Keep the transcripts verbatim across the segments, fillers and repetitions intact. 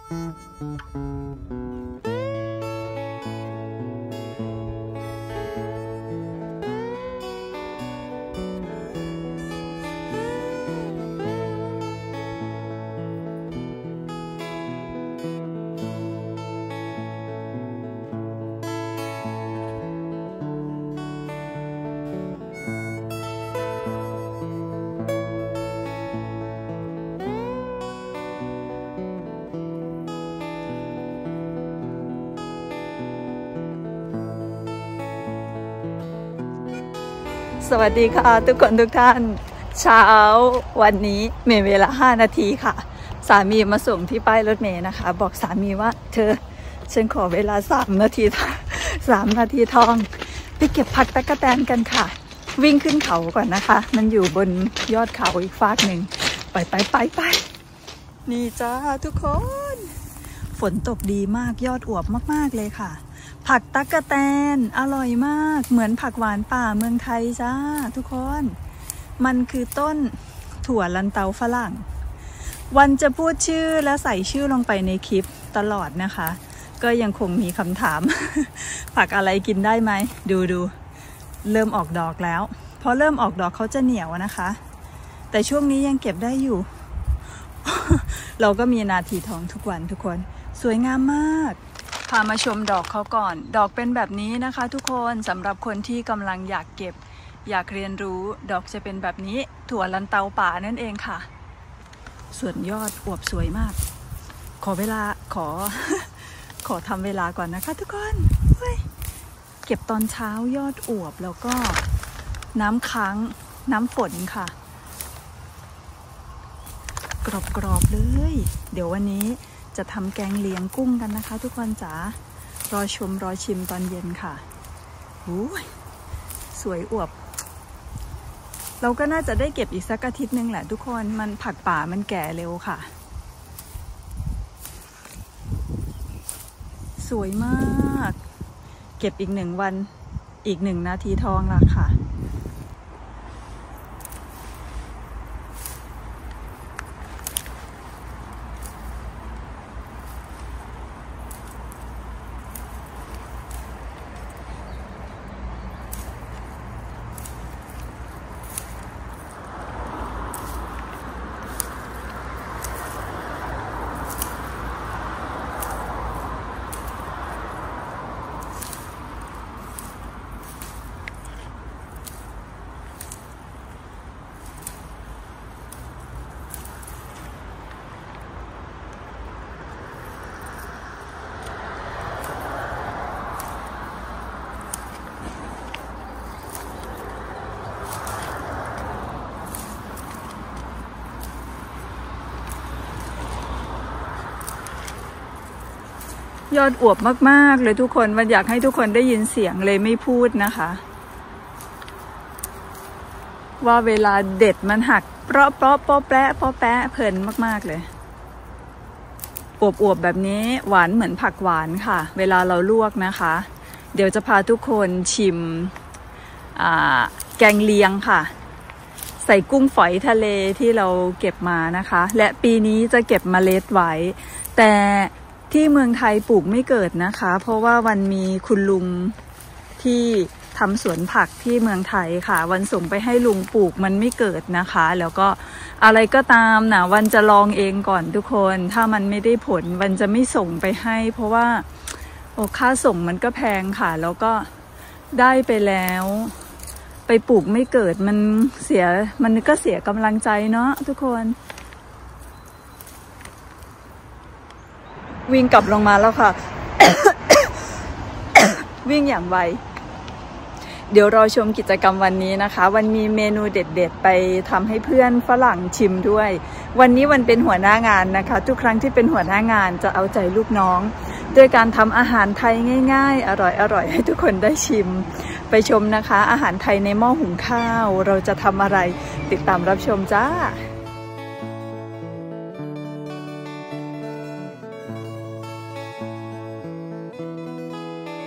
สวัสดีค่ะทุกคนทุกท่านเช้าวันนี้เมย์เวลาห้านาทีค่ะสามีมาส่งที่ป้ายรถเมย์นะคะบอกสามีว่าเธอฉันขอเวลาสามนาทีสามนาทีทองไปเก็บผักตะกะแตนกันค่ะวิ่งขึ้นเขาก่อนนะคะมันอยู่บนยอดเขาอีกฟากหนึ่งไปไปไปไปนี่จ้าทุกคนฝนตกดีมากยอดอวบมากๆเลยค่ะผักตั๊กแตนอร่อยมากเหมือนผักหวานป่าเมืองไทยจ้าทุกคนมันคือต้นถั่วลันเตาฝรั่งวันจะพูดชื่อและใส่ชื่อลงไปในคลิปตลอดนะคะก็ยังคงมีคำถาม ผักอะไรกินได้ไหมดูดูเริ่มออกดอกแล้วพอเริ่มออกดอกเขาจะเหนียวนะคะแต่ช่วงนี้ยังเก็บได้อยู่ เราก็มีนาทีทองทุกวันทุกคนสวยงามมากพามาชมดอกเขาก่อนดอกเป็นแบบนี้นะคะทุกคนสำหรับคนที่กำลังอยากเก็บอยากเรียนรู้ดอกจะเป็นแบบนี้ถั่วลันเตาป่านั่นเองค่ะส่วนยอดอวบสวยมากขอเวลาขอ ขอทำเวลาก่อนนะคะทุกคนเก็บตอนเช้ายอดอวบแล้วก็น้ำค้างน้ำฝนค่ะกรอบๆเลยเดี๋ยววันนี้จะทำแกงเลียงกุ้งกันนะคะทุกคนจ๋ารอชมรอชิมตอนเย็นค่ะอู้ยสวยอวบเราก็น่าจะได้เก็บอีกสักอาทิตย์นึงแหละทุกคนมันผักป่ามันแก่เร็วค่ะสวยมากเก็บอีกหนึ่งวันอีกหนึ่งนาทีทองละค่ะยอดอวบมากๆเลยทุกคนวันอยากให้ทุกคนได้ยินเสียงเลยไม่พูดนะคะว่าเวลาเด็ดมันหักเปราะเปราะเปราะแปะเปราะแปะเพลินมากๆเลยอวบๆแบบนี้หวานเหมือนผักหวานค่ะเวลาเราลวกนะคะเดี๋ยวจะพาทุกคนชิมแกงเลียงค่ะใส่กุ้งฝอยทะเลที่เราเก็บมานะคะและปีนี้จะเก็บเมล็ดไว้แต่ที่เมืองไทยปลูกไม่เกิดนะคะเพราะว่าวันมีคุณลุงที่ทำสวนผักที่เมืองไทยค่ะวันส่งไปให้ลุงปลูกมันไม่เกิดนะคะแล้วก็อะไรก็ตามนะวันจะลองเองก่อนทุกคนถ้ามันไม่ได้ผลวันจะไม่ส่งไปให้เพราะว่าโอ้ค่าส่งมันก็แพงค่ะแล้วก็ได้ไปแล้วไปปลูกไม่เกิดมันเสียมันก็เสียกำลังใจเนาะทุกคนวิ่งกลับลงมาแล้วค่ะ วิ่งอย่างไวเดี๋ยวรอชมกิจกรรมวันนี้นะคะวันมีเมนูเด็ดๆไปทำให้เพื่อนฝรั่งชิมด้วยวันนี้วันเป็นหัวหน้างานนะคะทุกครั้งที่เป็นหัวหน้างานจะเอาใจลูกน้องด้วยการทำอาหารไทยง่ายๆอร่อยๆให้ทุกคนได้ชิมไปชมนะคะอาหารไทยในหม้อหุงข้าวเราจะทำอะไรติดตามรับชมจ้า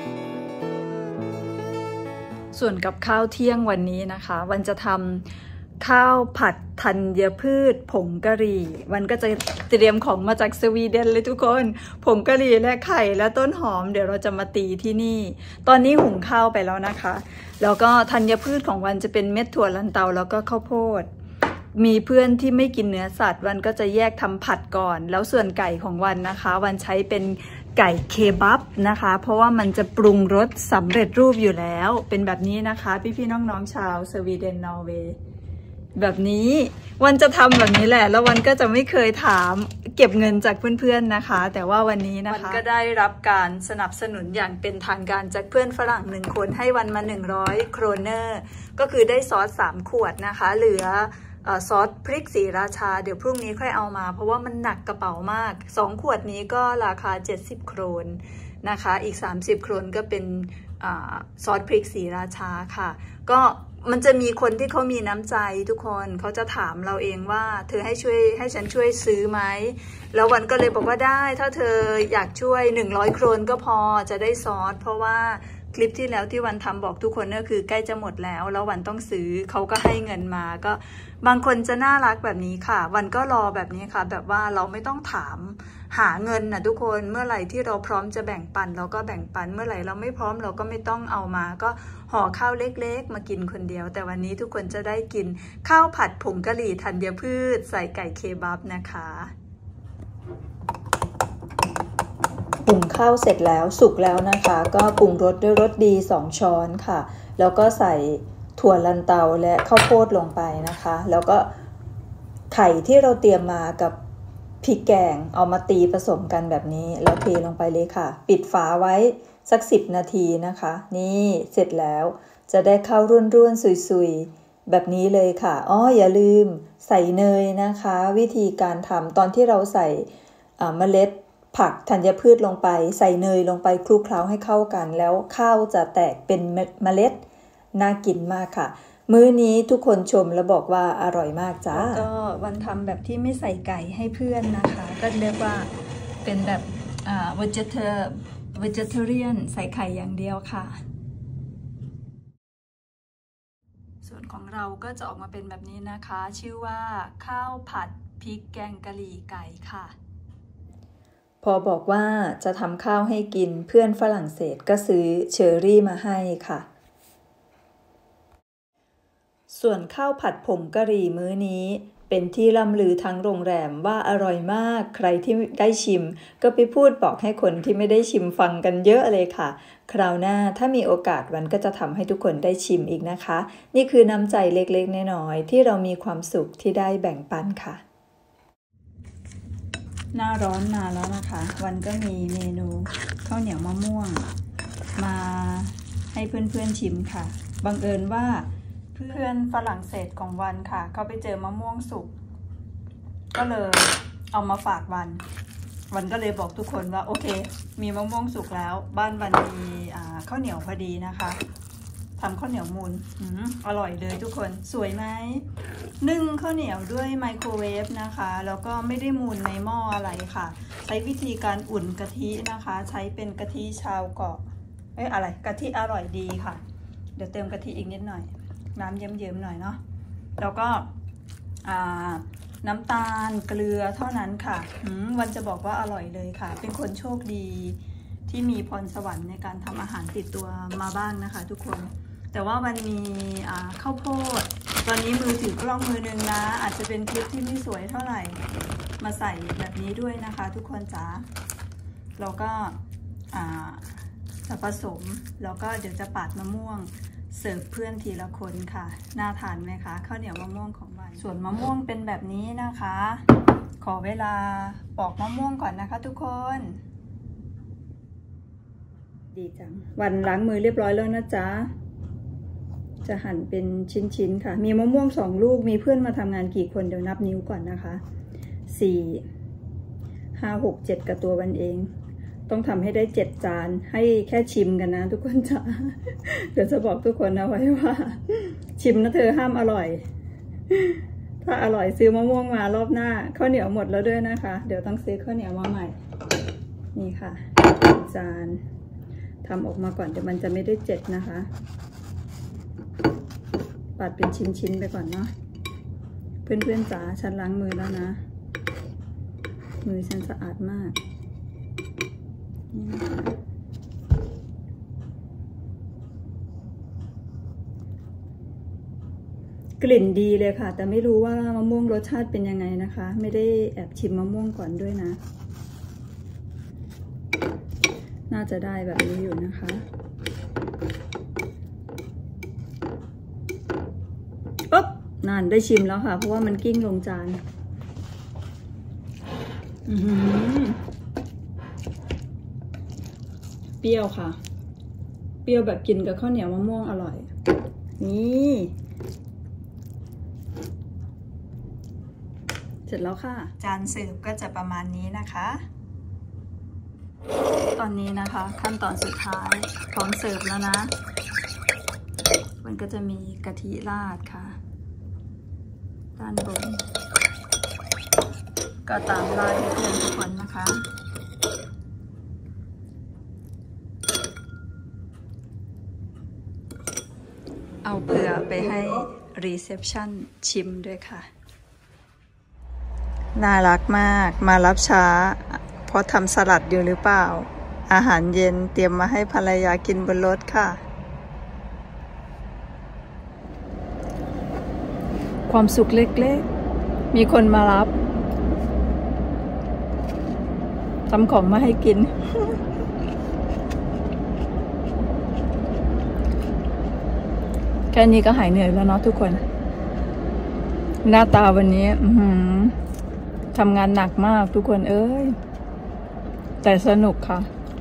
ส่วนกับข้าวเที่ยงวันนี้นะคะวันจะทข้าวผัดธัญพืชผงกะหรี่วันก็จะเตรียมของมาจากสวีเดนเลยทุกคนผงกะหรี่และไข่และต้นหอมเดี๋ยวเราจะมาตีที่นี่ตอนนี้หุงข้าวไปแล้วนะคะแล้วก็ธัญพืชของวันจะเป็นเม็ดถั่วลันเตาแล้วก็ข้าวโพดมีเพื่อนที่ไม่กินเนื้อสัตว์วันก็จะแยกทำผัดก่อนแล้วส่วนไก่ของวันนะคะวันใช้เป็นไก่เคบับนะคะเพราะว่ามันจะปรุงรสสำเร็จรูปอยู่แล้วเป็นแบบนี้นะคะพี่ๆน้องๆชาวสวีเดนนอร์เวย์แบบนี้วันจะทำแบบนี้แหละแล้ววันก็จะไม่เคยถามเก็บเงินจากเพื่อนๆนะคะแต่ว่าวันนี้นะคะวันก็ได้รับการสนับสนุนอย่างเป็นทางการจากเพื่อนฝรั่งหนึ่งคนให้วันมาหนึ่งร้อยโครเนอร์ก็คือได้ซอสสามขวดนะคะเหลือซอสพริกสีราชาเดี๋ยวพรุ่งนี้ค่อยเอามาเพราะว่ามันหนักกระเป๋ามากสองขวดนี้ก็ราคาเจ็ดสิบโครนนะคะอีกสามสิบโครนก็เป็นซอสพริกสีราชาค่ะก็มันจะมีคนที่เขามีน้ำใจทุกคนเขาจะถามเราเองว่าเธอให้ช่วยให้ฉันช่วยซื้อไหมแล้ววันก็เลยบอกว่าได้ถ้าเธออยากช่วยหนึ่งร้อยโครนก็พอจะได้ซอสเพราะว่าคลิปที่แล้วที่วันทำบอกทุกคนก็คือใกล้จะหมดแล้วแล้ววันต้องซื้อเขาก็ให้เงินมาก็บางคนจะน่ารักแบบนี้ค่ะวันก็รอแบบนี้ค่ะแบบว่าเราไม่ต้องถามหาเงินนะทุกคนเมื่อไหร่ที่เราพร้อมจะแบ่งปันเราก็แบ่งปันเมื่อไหร่เราไม่พร้อมเราก็ไม่ต้องเอามาก็ห่อข้าวเล็กๆมากินคนเดียวแต่วันนี้ทุกคนจะได้กินข้าวผัดผงกะหรี่ธัญพืชใส่ไก่เคบับนะคะหุงข้าวเสร็จแล้วสุกแล้วนะคะก็ปรุงรสด้วยรสดีสองช้อนค่ะแล้วก็ใส่ถั่วลันเตาและข้าวโพดลงไปนะคะแล้วก็ไข่ที่เราเตรียมมากับพริกแกงเอามาตีผสมกันแบบนี้แล้วเทลงไปเลยค่ะปิดฝาไว้สักสิบนาทีนะคะนี่เสร็จแล้วจะได้ข้าวร่วนๆสุยๆแบบนี้เลยค่ะอ๋ออย่าลืมใส่เนยนะคะวิธีการทำตอนที่เราใส่เมล็ดผักธัญพืชลงไปใส่เนยลงไปคลุกเคล้าให้เข้ากันแล้วข้าวจะแตกเป็นเมล็ดน่ากินมากค่ะมื้อนี้ทุกคนชมแล้วบอกว่าอร่อยมากจ้าก็วันทำแบบที่ไม่ใส่ไก่ให้เพื่อนนะคะก็เรียกว่าเป็นแบบอ่า vegetarian ใส่ไข่อย่างเดียวค่ะส่วนของเราก็จะออกมาเป็นแบบนี้นะคะชื่อว่าข้าวผัดพริกแกงกะหรี่ไก่ค่ะพอบอกว่าจะทำข้าวให้กินเพื่อนฝรั่งเศสก็ซื้อเชอร์รี่มาให้ค่ะส่วนข้าวผัดผงกะหรี่มื้อนี้เป็นที่ล่ำลือทั้งโรงแรมว่าอร่อยมากใครที่ได้ชิมก็ไปพูดบอกให้คนที่ไม่ได้ชิมฟังกันเยอะเลยค่ะคราวหน้าถ้ามีโอกาสวันก็จะทำให้ทุกคนได้ชิมอีกนะคะนี่คือน้ำใจเล็กๆน้อยๆที่เรามีความสุขที่ได้แบ่งปันค่ะหน้าร้อนมาแล้วนะคะวันก็มีเมนูข้าวเหนียวมะม่วงมาให้เพื่อนๆชิมค่ะบังเอิญว่าเพื่อนฝรั่งเศสของวันค่ะเขาไปเจอมะม่วงสุกก็เลยเอามาฝากวันวันก็เลยบอกทุกคนว่าโอเคมีมะม่วงสุกแล้วบ้านวันมีข้าวเหนียวพอดีนะคะทำข้าวเหนียวมูนอร่อยเลยทุกคนสวยไหมนึ่งข้าวเหนียวด้วยไมโครเวฟนะคะแล้วก็ไม่ได้มูนในหม้ออะไรค่ะใช้วิธีการอุ่นกะทินะคะใช้เป็นกะทิชาวเกาะเอ้ยอะไรกะทิอร่อยดีค่ะเดี๋ยวเติมกะทิอีกนิดหน่อยน้ำเยิ้มๆหน่อยเนาะแล้วก็น้ำตาลเกลือเท่านั้นค่ะวันจะบอกว่าอร่อยเลยค่ะเป็นคนโชคดีที่มีพรสวรรค์ในการทำอาหารติดตัวมาบ้างนะคะทุกคนแต่ว่าวันมีข้าวโพดตอนนี้มือถือกล้องมือหนึ่งนะอาจจะเป็นคลิปที่ไม่สวยเท่าไหร่มาใส่แบบนี้ด้วยนะคะทุกคนจ๋าเราก็จะผสมแล้วก็เดี๋ยวจะปาดมะม่วงเสิร์ฟเพื่อนทีละคนค่ะน่าทานไหมคะข้าวเหนียวมะม่วงของวันส่วนมะม่วงเป็นแบบนี้นะคะขอเวลาปอกมะม่วงก่อนนะคะทุกคนดีจังวันล้างมือเรียบร้อยแล้วนะจ๊ะจะหั่นเป็นชิ้นๆค่ะมีมะม่วงสองลูกมีเพื่อนมาทำงานกี่คนเดี๋ยวนับนิ้วก่อนนะคะสี่ห้าหกเจ็ดกับตัววันเองต้องทำให้ได้เจ็ดจานให้แค่ชิมกันนะทุกคนจ้าเดี๋ยวจะบอกทุกคนเอาไว้ว่าชิมนะเธอห้ามอร่อยถ้าอร่อยซื้อมะม่วงมารอบหน้าข้าวเหนียวหมดแล้วด้วยนะคะเดี๋ยวต้องซื้อข้าวเหนียวมาใหม่นี่ค่ะจานทำออกมาก่อนเดี๋ยวมันจะไม่ได้เจ็ดนะคะปัดเป็นชิ้นๆไปก่อนเนาะเพื่อนๆจ๋าฉันล้างมือแล้วนะมือฉันสะอาดมากนี่นะคะกลิ่นดีเลยค่ะแต่ไม่รู้ว่ามะม่วงรสชาติเป็นยังไงนะคะไม่ได้แอบชิมมะม่วงก่อนด้วยนะน่าจะได้แบบนี้อยู่นะคะปุ๊บนั่นได้ชิมแล้วค่ะเพราะว่ามันกิ้งลงจานอือหือเปรี้ยวค่ะเปรี้ยวแบบกินกับข้าวเหนียวมะม่วงอร่อยนี่เสร็จแล้วค่ะจานเสิร์ฟก็จะประมาณนี้นะคะตอนนี้นะคะขั้นตอนสุดท้ายพร้อมเสิร์ฟแล้วนะมันก็จะมีกะทิราดค่ะด้านบนก็ตามราดให้เพื่อนทุกคนนะคะเอาเผื่อไปให้รีเซพชันชิมด้วยค่ะน่ารักมากมารับช้าเพราะทำสลัดอยู่หรือเปล่าอาหารเย็นเตรียมมาให้ภรรยากินบนรถค่ะความสุขเล็กๆมีคนมารับทำของมาให้กิน แค่นี้ก็หายเหนื่อยแล้วเนาะทุกคนหน้าตาวันนี้ทำงานหนักมากทุกคนเอ้ยแต่สนุกค่ะ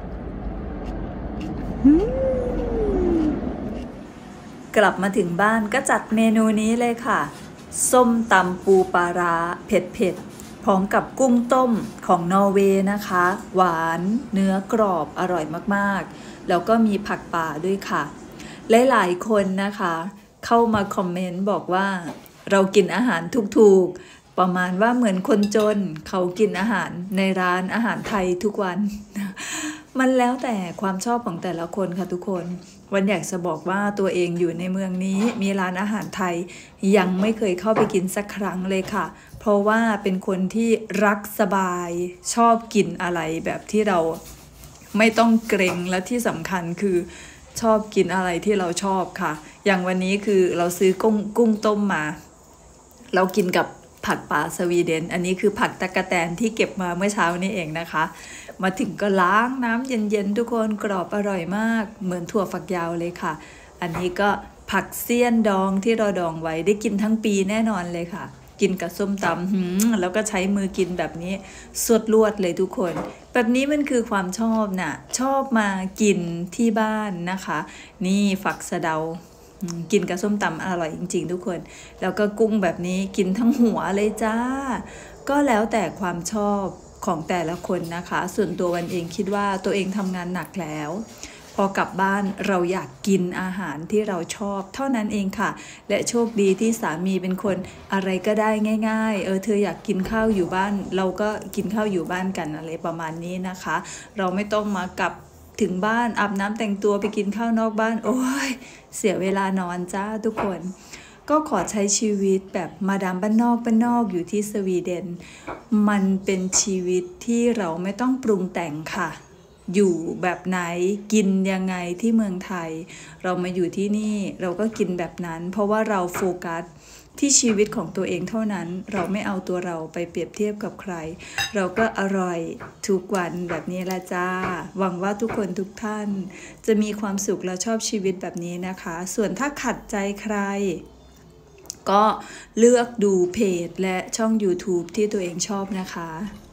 กลับมาถึงบ้านก็จัดเมนูนี้เลยค่ะส้มตำปูปลาร้าเผ็ดๆพร้อมกับกุ้งต้มของนอร์เวย์นะคะหวานเนื้อกรอบอร่อยมากๆแล้วก็มีผักป่าด้วยค่ะหลายๆคนนะคะเข้ามาคอมเมนต์บอกว่าเรากินอาหารถูกๆประมาณว่าเหมือนคนจนเขากินอาหารในร้านอาหารไทยทุกวัน มันแล้วแต่ความชอบของแต่ละคนค่ะทุกคนวันอยากจะบอกว่าตัวเองอยู่ในเมืองนี้มีร้านอาหารไทยยังไม่เคยเข้าไปกินสักครั้งเลยค่ะเพราะว่าเป็นคนที่รักสบายชอบกินอะไรแบบที่เราไม่ต้องเกรงและที่สำคัญคือชอบกินอะไรที่เราชอบค่ะอย่างวันนี้คือเราซื้อกุ้งกุ้งต้มมาเรากินกับผักป่าสวีเดนอันนี้คือผักตะกะแตนที่เก็บมาเมื่อเช้านี้เองนะคะมาถึงก็ล้างน้ำเย็นๆทุกคนกรอบอร่อยมากเหมือนถั่วฝักยาวเลยค่ะอันนี้ก็ผักเสี้ยนดองที่เราดองไว้ได้กินทั้งปีแน่นอนเลยค่ะกินกับส้มตำแล้วก็ใช้มือกินแบบนี้สวดลวดเลยทุกคนแบบนี้มันคือความชอบน่ะชอบมากินที่บ้านนะคะนี่ฝักสะเดากินกับส้มตำอร่อยจริงๆทุกคนแล้วก็กุ้งแบบนี้กินทั้งหัวเลยจ้าก็แล้วแต่ความชอบของแต่ละคนนะคะส่วนตัววันเองคิดว่าตัวเองทำงานหนักแล้วพอกลับบ้านเราอยากกินอาหารที่เราชอบเท่านั้นเองค่ะและโชคดีที่สามีเป็นคนอะไรก็ได้ง่ายๆเออเธออยากกินข้าวอยู่บ้านเราก็กินข้าวอยู่บ้านกันอะไรประมาณนี้นะคะเราไม่ต้องมากลับถึงบ้านอาบน้ำแต่งตัวไปกินข้าวนอกบ้านโอ้ยเสียเวลานอนจ้าทุกคนก็ขอใช้ชีวิตแบบมาดามบ้านนอกบ้านนอกอยู่ที่สวีเดนมันเป็นชีวิตที่เราไม่ต้องปรุงแต่งค่ะอยู่แบบไหนกินยังไงที่เมืองไทยเรามาอยู่ที่นี่เราก็กินแบบนั้นเพราะว่าเราโฟกัสที่ชีวิตของตัวเองเท่านั้นเราไม่เอาตัวเราไปเปรียบเทียบกับใครเราก็อร่อยทุกวันแบบนี้ละจ้าหวังว่าทุกคนทุกท่านจะมีความสุขและชอบชีวิตแบบนี้นะคะส่วนถ้าขัดใจใครก็เลือกดูเพจและช่อง YouTube ที่ตัวเองชอบนะคะ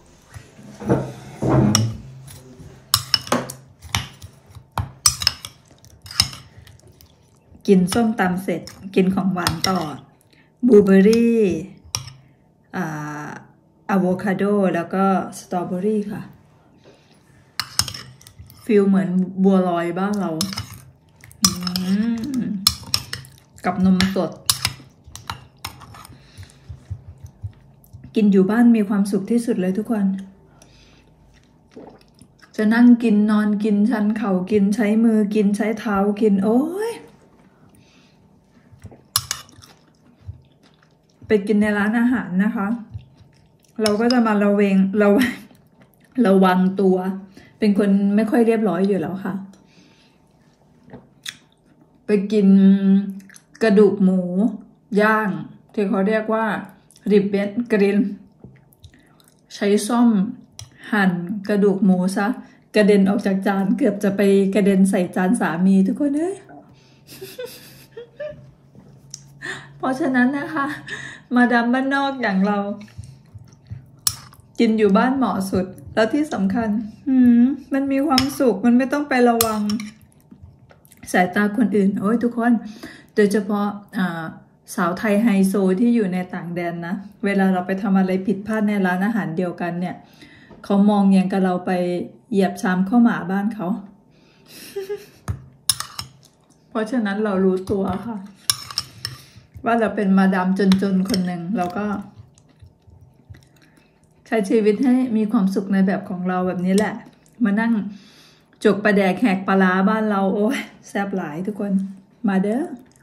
กินส้มตำเสร็จกินของหวานต่อบลูเบอร์รี่อะโวคาโดแล้วก็สตรอเบอรี่ค่ะฟีลเหมือนบัวลอยบ้านเรากับนมสดกินอยู่บ้านมีความสุขที่สุดเลยทุกคนจะนั่งกินนอนกินชันเข่ากินใช้มือกินใช้เท้ากินโอ้ยไปกินในร้านอาหารนะคะ เราก็จะมาระเวงระวังระวังตัว เป็นคนไม่ค่อยเรียบร้อยอยู่แล้วค่ะ ไปกินกระดูกหมูย่างที่เขาเรียกว่าริบเบตกริลใช้ซ่อมหั่นกระดูกหมูซะกระเด็นออกจากจานเกือบจะไปกระเด็นใส่จานสามีทุกคนเอ้ย เพราะฉะนั้นนะคะมาดามบ้านนอกอย่างเรากินอยู่บ้านเหมาะสุดแล้วที่สำคัญหืมมันมีความสุขมันไม่ต้องไประวังสายตาคนอื่นโอ้ยทุกคนโดยเฉพาะอ่าสาวไทยไฮโซที่อยู่ในต่างแดนนะเวลาเราไปทำอะไรผิดพลาดในร้านอาหารเดียวกันเนี่ยเขามองอย่างกับเราไปเหยียบชามข้าวหมาบ้านเขา เพราะฉะนั้นเรารู้ตัวค่ะว่าเราเป็นมาดามจนๆคนหนึ่งเราก็ใช้ชีวิตให้มีความสุขในแบบของเราแบบนี้แหละมานั่งจกปลาแดกแหกปลาร้าบ้านเราโอ้ยแซ่บหลายทุกคนมาเด้อ